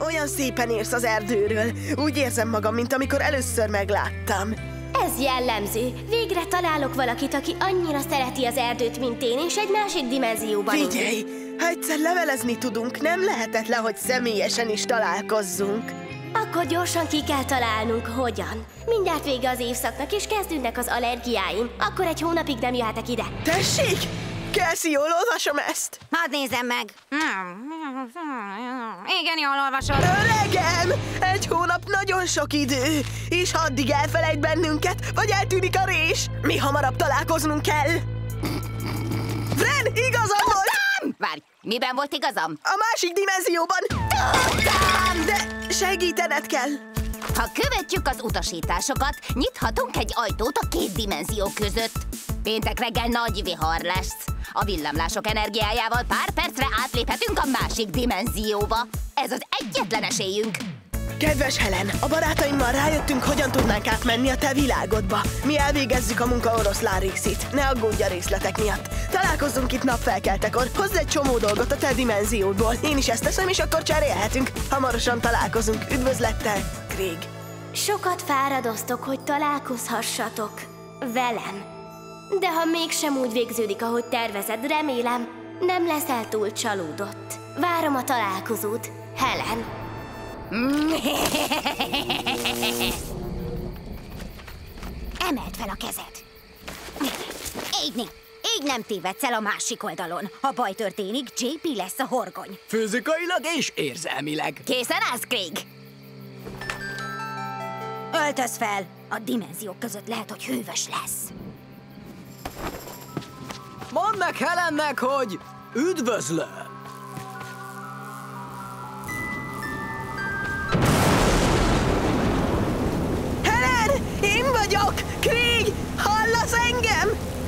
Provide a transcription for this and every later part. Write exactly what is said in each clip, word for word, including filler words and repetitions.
Olyan szépen írsz az erdőről. Úgy érzem magam, mint amikor először megláttam. Ez jellemző. Végre találok valakit, aki annyira szereti az erdőt, mint én, és egy másik dimenzióban. Figyelj! Ha egyszer levelezni tudunk, nem lehetetlen, hogy személyesen is találkozzunk. Akkor gyorsan ki kell találnunk, hogyan. Mindjárt vége az évszaknak, és kezdődnek az allergiáim. Akkor egy hónapig nem jöhetek ide. Tessék! Kelsey, jól olvasom ezt? Hadd nézem meg. Igen, jól olvasod. Öregem! Egy hónap nagyon sok idő. És ha addig elfelejt bennünket, vagy eltűnik a rés, mi hamarabb találkoznunk kell. Fren, igazam volt! Várj, miben volt igazam? A másik dimenzióban. Tudtam! De segítened kell. Ha követjük az utasításokat, nyithatunk egy ajtót a két dimenzió között. Péntek reggel nagy vihar lesz. A villámlások energiájával pár percre átléphetünk a másik dimenzióba. Ez az egyetlen esélyünk. Kedves Helen, a barátaimmal rájöttünk, hogyan tudnánk átmenni a te világodba. Mi elvégezzük a munka oroszlán részét. Ne aggódj a részletek miatt. Találkozzunk itt napfelkeltekor. Hozz egy csomó dolgot a te dimenziódból. Én is ezt teszem, és akkor cserélhetünk. Hamarosan találkozunk. Üdvözlettel, Craig. Sokat fáradoztok, hogy találkozhassatok velem. De ha mégsem úgy végződik, ahogy tervezed, remélem, nem leszel túl csalódott. Várom a találkozót, Helen. Emeld fel a kezed. Így, így nem tévedsz el a másik oldalon. Ha baj történik, jé pé lesz a horgony. Fizikailag és érzelmileg. Készen állsz, Craig? Öltöz fel! A dimenziók között lehet, hogy hűvös lesz. Mondd meg Helennek, hogy üdvözlöm! Helen! Én vagyok! Craig! Hallasz engem?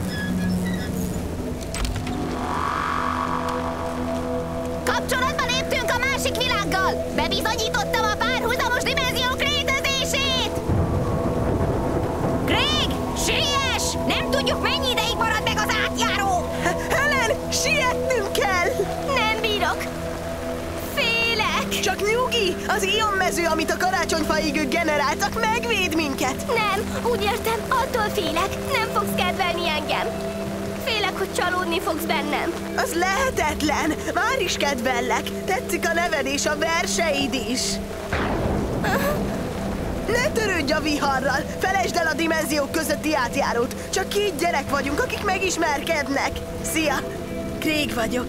Kapcsolatba léptünk a másik világgal! Bebizonyítottam a párhuzamos dimenziók létezését! Craig! Siess! Nem tudjuk, mennyi ideig marad meg az átjáró! Helen! Sietnünk kell! Nem bírok! Félek! Csak nyugi! Az ionmező, amit a karácsonyfa égők generáltak, megvéd minket! Nem, úgy értem, attól félek, nem fogsz kedvelni engem. Félek, hogy csalódni fogsz bennem. Az lehetetlen! Már is kedvellek! Tetszik a neved és a verseid is! Ne törődj a viharral! Felejtsd el a dimenziók közötti átjárót! Csak két gyerek vagyunk, akik megismerkednek! Szia! Craig vagyok!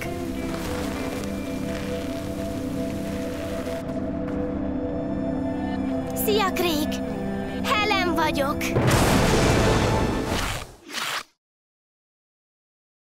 Szia, Craig! Helen vagyok!